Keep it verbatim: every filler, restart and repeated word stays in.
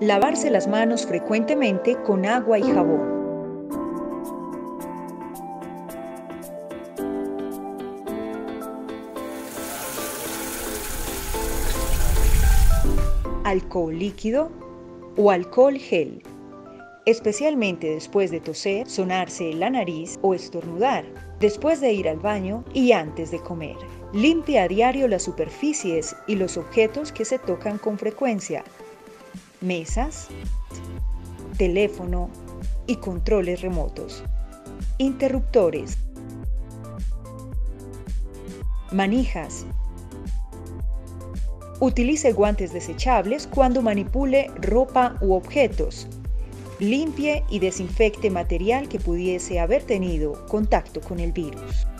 Lavarse las manos frecuentemente con agua y jabón. Alcohol líquido o alcohol gel, especialmente después de toser, sonarse la nariz o estornudar, después de ir al baño y antes de comer. Limpia a diario las superficies y los objetos que se tocan con frecuencia, mesas, teléfono y controles remotos, interruptores, manijas. Utilice guantes desechables cuando manipule ropa u objetos. Limpie y desinfecte material que pudiese haber tenido contacto con el virus.